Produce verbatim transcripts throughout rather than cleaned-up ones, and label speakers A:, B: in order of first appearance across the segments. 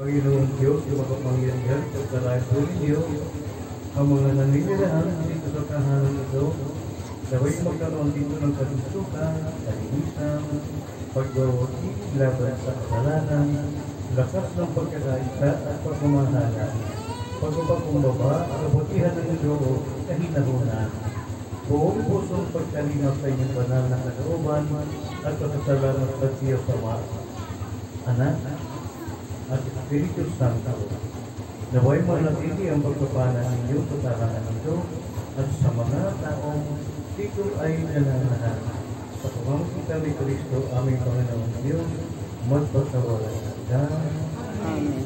A: Panginoon Diyos, yung makapangyarihan, pagkarayan po ninyo, ang mga naninirahan dito sa tahanan ito, naway magkaroon dito ng kalusugan, kalinisan, pagbawahi, laban sa kasalanan, lakas ng pagkakaisa at pagmamahala, pagpapakumbaba, kabutihan ng loob, kahinahunan, buong pusong pagkalinaw sa inyong banal na kalooban at pasasalamat sa Diyos Ama, Anak, at Espiritu Santo. Naway manatili ang pagpapala ninyo sa tahanan ito at sa mga taong dito ay nananahan. Sa pamamagitan ni Kristo, aming Panginoon Diyos, magpasawalan hanggan.
B: Amen.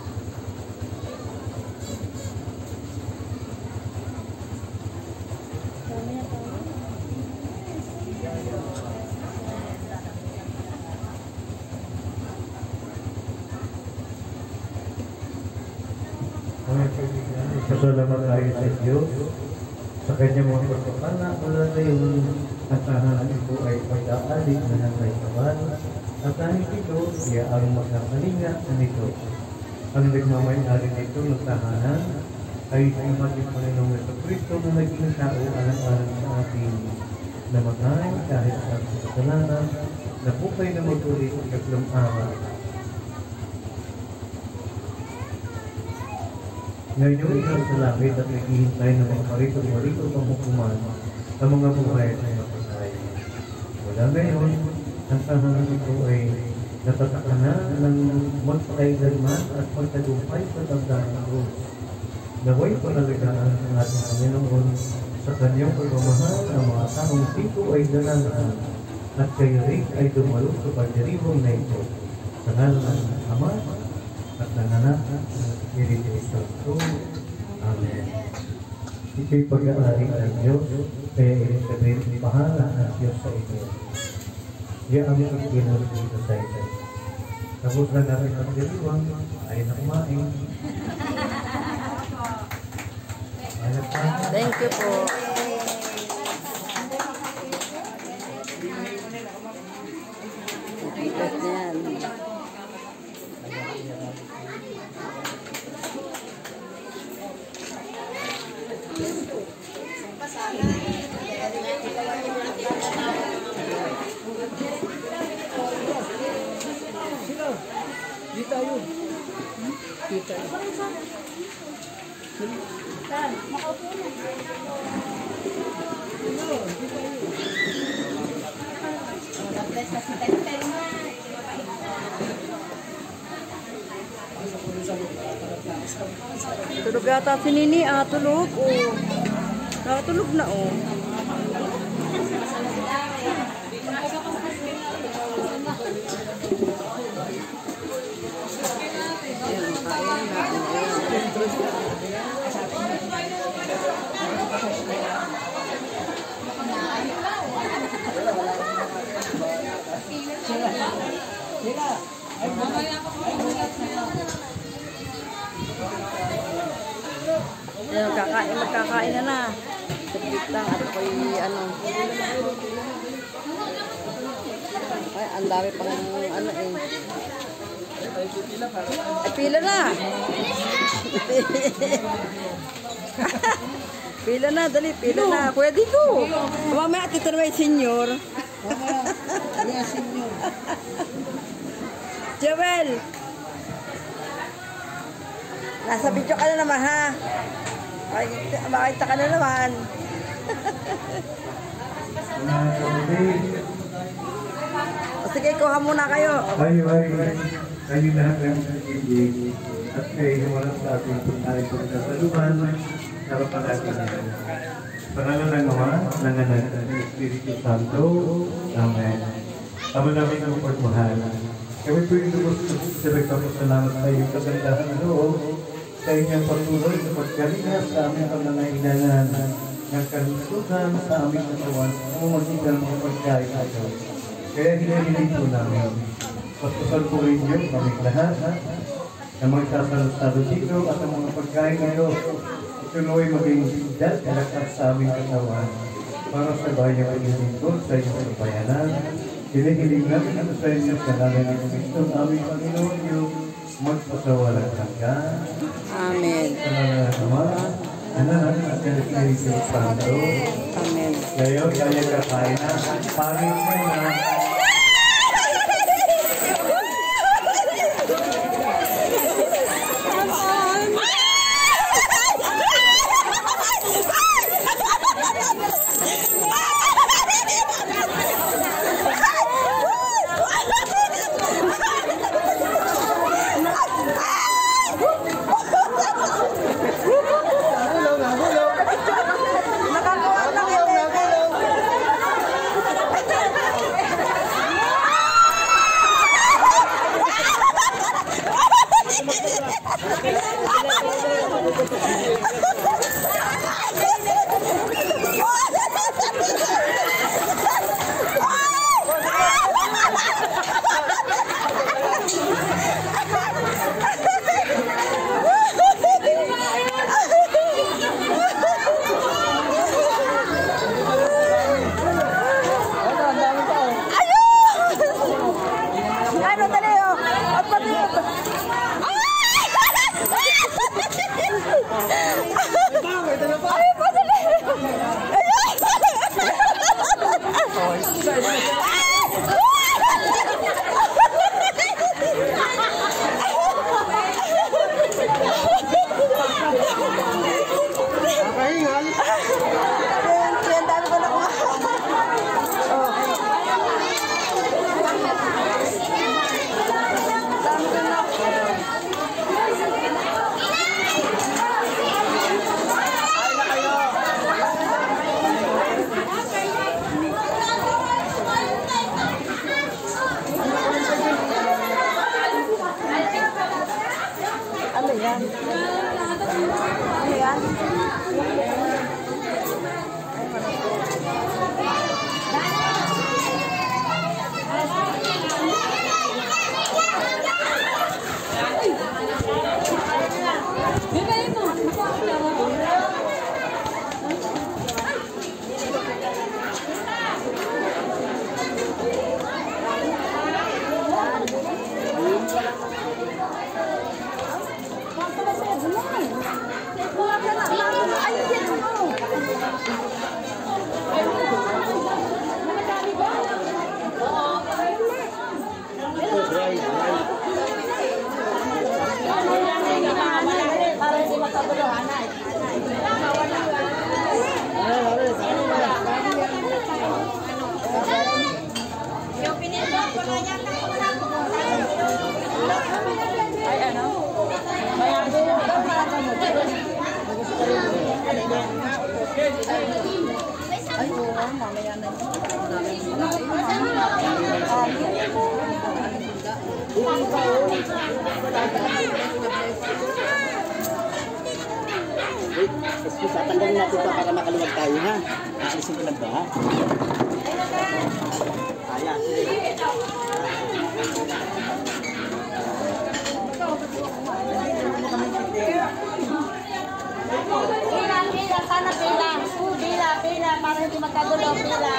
A: Pasalamat tayo sa Diyos sa kanyang mga pagpapala, wala na yung ang tahanan ito ay pag-aalig na ng kaitawan at dahil ito, siya ang magkakalinga nito. Ang nagmamayari nito ng tahanan ay sumating Panginoong Jesucristo na naging tao alang-alang sa atin na magay kahit sa kasalanan na bukay na mag-ulit sa katlong araw. Ngayon ikaw sa langit at naghihintay ng mga marito-marito pang hukuman ang mga buhay at mapatay. Wala ngayon, ang tahanan ito ay natatakanan ng magpakailanman at magtagumpay sa tandaan ng Diyos. Naway panalagaan ng ating Panginoon sa kanyang pagmamahal ng mga taong dito ay dalalaan at kayo rin ay dumalo sa pagdiribong na ito. Sa ngalan ng Ama at ng Anak at ng Espiritu Santo. Amen. Ito'y pag-aari ng Diyos, kaya ibig sabihin, bahala ang Diyos sa inyo. Diyan ang pagkilos dito sa ito. Tapos na namin ang diriwang, ay na kumain.
B: Thank you po. Ikat na yan.
C: Di tayo. Di tayo.
D: Tan, makaupo na.
C: Di tayo.
D: Nag-bless na si Tete na.
B: Tulog yata si Nini. Ah, tulog. Oh. Nakatulog na, oh. Ayan, magkakain, magkakain na na. Sabit lang at ako'y ano. Ay, ang dami pang ano eh. Ay, pila na. Pila na, dali, pila na. Kuya dito. Mamaya, tito na may senior.
C: Mamaya, senior.
B: Joel. Nasa video ka na naman, ha? Makikita, makikita ka na naman. O sige, kuha muna kayo.
A: Ay, ay, ay. Kayo lahat ang nag-ibig at kayo wala sa ating pagkain sa kasaluhan, harapan natin yan. Pangalan ng Ama, ng Anak, ng Espiritu Santo. Amen. Tama namin ang pagmahal. Kami po yung lubos sa salamat sa iyong kagandahan ng loob, sa inyong patuloy sa pagkalinga sa aming pangangailangan ng kalusugan sa aming katawan sa pamamagitan ng mga pagkain ito. Kaya hinihiling po namin. Pastusan po rin niyo kaming lahat na magsasalo-salo dito at ang mga pagkain ito ituloy maging sigdad kalakas sa aming katawan para sa bayang paglilingkod sa inyong kabayanan. Hinihiling namin ito sa inyo sa ngalan ni Kristo, aming Panginoon Diyos. magpakawalang hanggan.
B: Amen.
A: Sa ngalan ng Ama, Anak, at ng Espiritu Santo.
B: Amen.
A: Ngayon, kaya kakain na. Pangit mo na.
C: Excuse, tanggalin natin ito para makaluwag tayo, ha? Aalisin ko lang ito, ha? Ayan, sige.
D: Pila, pila, sana pila. Uh, pila, pila, para hindi magkagulo, pila.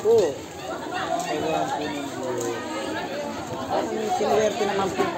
C: po. Kailangan po ninyo. Ang sinuwerte naman po